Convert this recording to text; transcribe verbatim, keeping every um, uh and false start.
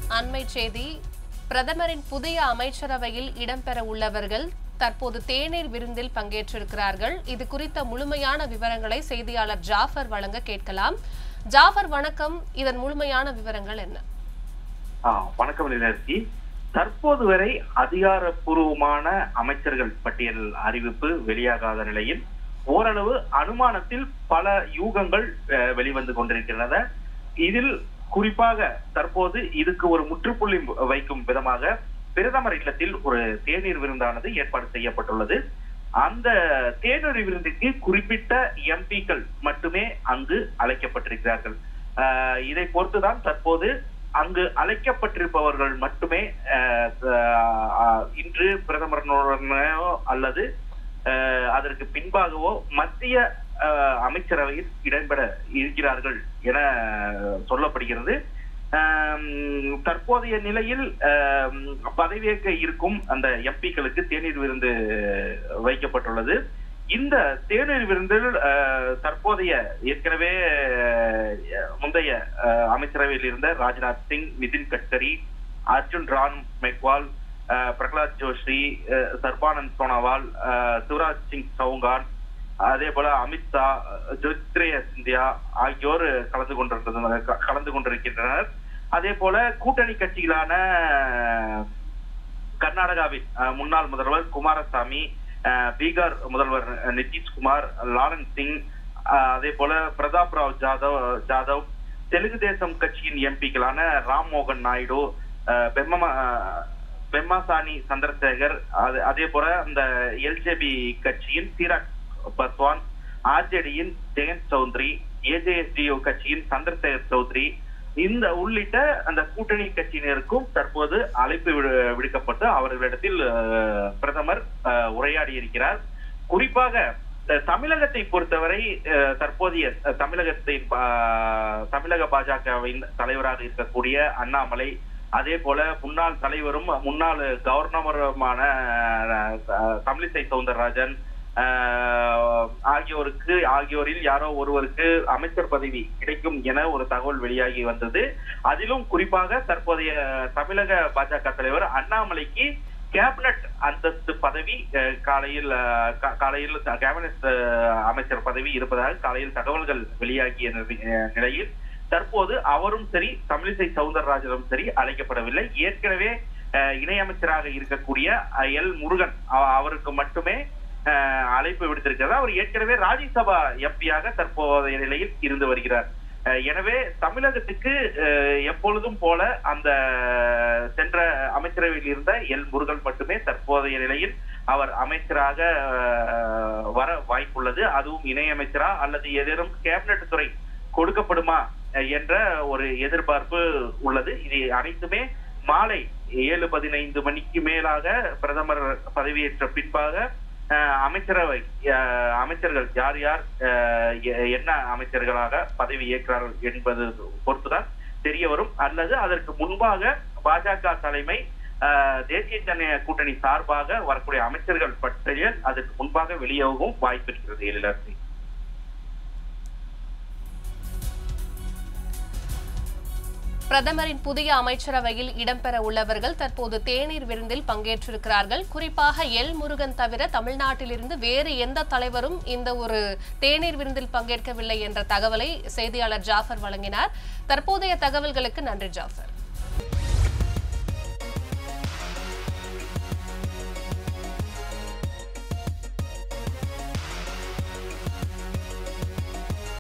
அண்மை செய்தி. பிரதமரின் புதிய அமைச்சரவையில் இடம்பெற உள்ளவர்கள் தற்போது தேநீர் விருந்தில் பங்கேற்றிருக்கிறார்கள். இது குறித்த முழுமையான விவரங்களை செய்தியாளர் ஜாஃபர் வழங்க கேட்கலாம். ஜாஃபர் வணக்கம். இதன் முழுமையான விவரங்கள் என்ன? வணக்கம் நிலர்த்தி. தற்போது வரை அதிகாரப்பூர்வமான அமைச்சர்கள் பட்டியல் அறிவிப்பு வெளியாகாத நிலையில் ஓரளவு அனுமானத்தில் பல யூகங்கள் வெளிவந்து கொண்டிருக்கின்றன. இதில் குறிப்பாக தற்போது இதுக்கு ஒரு முற்றுப்புள்ளி வைக்கும் விதமாக பிரதமர் இல்லத்தில் ஒரு தேநீர் விருந்தானது ஏற்பாடு செய்யப்பட்டுள்ளது. அந்த தேநீர் விருந்துக்கு குறிப்பிட்ட எம்பிக்கள் மட்டுமே அங்கு அழைக்கப்பட்டிருக்கிறார்கள். இதை பொறுத்துதான் தற்போது அங்கு அழைக்கப்பட்டிருப்பவர்கள் மட்டுமே இன்று பிரதமருடனோ அல்லது அதற்கு பின்பாகவோ மத்திய அமைச்சரவையில் இடம்பெற இருக்கிறார்கள் என சொல்லப்படுகிறது. தற்போதைய நிலையில் பதவியேற்க இருக்கும் அந்த எம்பிக்களுக்கு தேநீர் விருந்து வைக்கப்பட்டுள்ளது. இந்த தேநீர் விருந்தில் தற்போதைய ஏற்கனவே முந்தைய அமைச்சரவையில் இருந்த ராஜ்நாத் சிங், நிதின் கட்கரி, அர்ஜுன் ராம் மெக்வால், பிரகலாத் ஜோஷி, சர்பானந்த் சோனோவால், சிவராஜ் சிங் சௌகான், அதே போல அமித்ஷா, ஜோதிராதித்ய சிந்தியா ஆகியோர் கலந்து கொண்டிருக்கிறது கலந்து கொண்டிருக்கின்றனர். அதே போல கூட்டணி கட்சிகளான கர்நாடகாவின் முன்னாள் முதல்வர் குமாரசாமி, பீகார் முதல்வர் நிதிஷ்குமார், லாலன் சிங், அதே போல பிரதாப் ராவ் ஜாதவ் ஜாதவ் தெலுங்கு தேசம் கட்சியின் எம்பிக்களான ராம் மோகன் நாயுடு, பெம்ம பெம்மாசானி சந்திரசேகர், அதே போல அந்த எல்ஜேபி கட்சியின் சிராக் பஸ்வான், ஆர்ஜேடியின் ஜெயந்த் சௌத்ரி, ஏஜேஎஸ்டியு கட்சியின் சந்திரசேகர் சௌத்ரி, இந்த உள்ளிட்ட அந்த கூட்டணி கட்சியினருக்கும் தற்போது அழைப்பு விடுக்கப்பட்டு அவர்களிடத்தில் பிரதமர் உரையாடி இருக்கிறார். குறிப்பாக தமிழகத்தை பொறுத்தவரை தற்போதைய தமிழகத்தின் தமிழக பாஜகவின் தலைவராக இருக்கக்கூடிய அண்ணாமலை, அதே போல முன்னாள் தலைவரும் முன்னாள் கவர்னருமான தமிழிசை சவுந்தரராஜன் ஆகியோருக்கு ஆகியோரில் யாரோ ஒருவருக்கு அமைச்சர் பதவி கிடைக்கும் என ஒரு தகவல் வெளியாகி வந்தது. அதிலும் குறிப்பாக தற்போதைய தமிழக பாஜக தலைவர் அண்ணாமலைக்கு கேபினட் அந்தஸ்து பதவி காலையில் காலையில் கேபினட் அமைச்சர் பதவி இருப்பதாக காலையில் தகவல்கள் வெளியாகிய நிலையில் தற்போது அவரும் சரி தமிழிசை சவுந்தரராஜனும் சரி அழைக்கப்படவில்லை. ஏற்கனவே இணையமைச்சராக இருக்கக்கூடிய எல் முருகன் அவருக்கு மட்டுமே அழைப்பு விடுத்திருக்கிறது. அவர் ஏற்கனவே ராஜ்யசபா எம்பியாக தற்போதைய நிலையில் இருந்து வருகிறார். எனவே தமிழகத்துக்கு எப்பொழுதும் போல அந்த சென்ற அமைச்சரவையில் இருந்த எல் முருகன் மட்டுமே தற்போதைய நிலையில் அவர் அமைச்சராக வர வாய்ப்புள்ளது. அதுவும் இணையமைச்சரா அல்லது ஏதேனும் கேபினட் துறை கொடுக்கப்படுமா என்ற ஒரு எதிர்பார்ப்பு உள்ளது. இது அனைத்துமே மாலை ஏழு பதினைந்து மணிக்கு மேலாக பிரதமர் பதவியேற்ற பின்பாக அமைச்சரவை அமைச்சர்கள் யார் யார் என்ன அமைச்சர்களாக பதவி ஏற்கிறார்கள் என்பது பொறுத்துதான் தெரிய வரும். அல்லது அதற்கு முன்பாக பாஜக தலைமை தேசிய ஜனநாயக கூட்டணி சார்பாக வரக்கூடிய அமைச்சர்கள் பட்டியல் அதற்கு முன்பாக வெளியாகவும் வாய்ப்பு இருக்கிறது. எழிலரசி, பிரதமரின் புதிய அமைச்சரவையில் இடம்பெற உள்ளவர்கள் தற்போது தேநீர் விருந்தில் பங்கேற்றிருக்கிறார்கள். குறிப்பாக எல் முருகன் தவிர தமிழ்நாட்டிலிருந்து வேறு எந்த தலைவரும் இந்த ஒரு தேநீர் விருந்தில் பங்கேற்கவில்லை என்ற தகவலை செய்தியாளர் ஜாஃபர் வழங்கினார். தற்போதைய தகவல்களுக்கு நன்றி ஜாஃபர்.